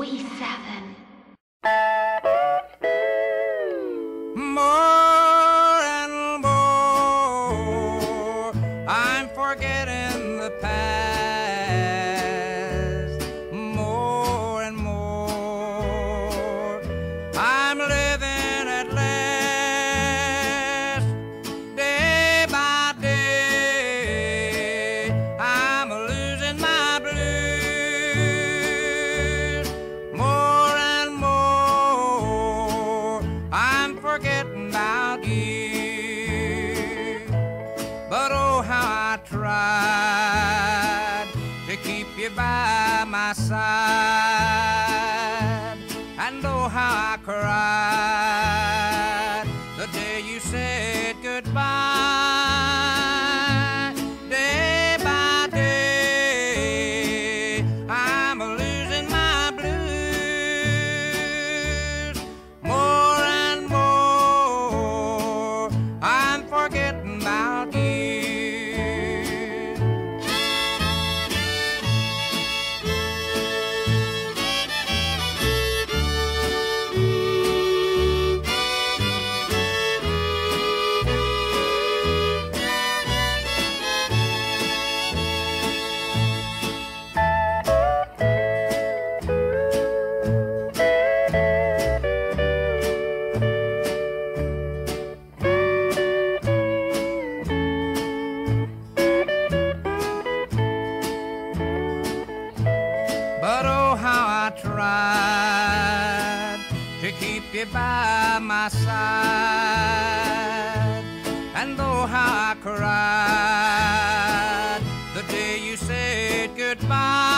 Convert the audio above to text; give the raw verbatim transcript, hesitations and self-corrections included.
forty-seven. More and more, I'm forgetting the past. More and more, I'm living at last. Day by day, I'm losing my blues. More and more, I'm forgetting about you. But oh, how I tried to keep you by my side. And oh, how I cried the day you said goodbye. Day by day, I'm losing my blues. More and more, I'm forgetting about you. But oh, how I tried to keep you by my side. And oh, how I cried the day you said goodbye.